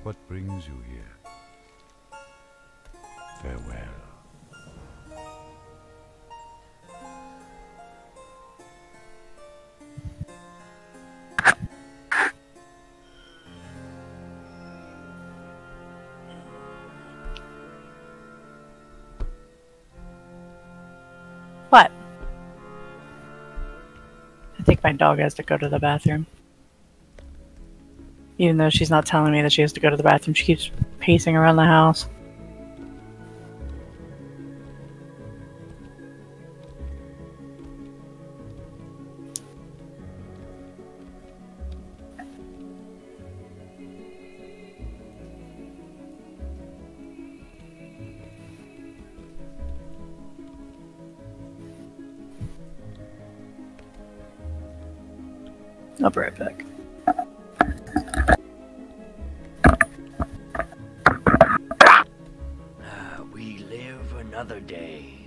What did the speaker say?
what brings you here. Farewell. What? I think my dog has to go to the bathroom. Even though she's not telling me that she has to go to the bathroom, she keeps pacing around the house. I'll be right back. We live another day.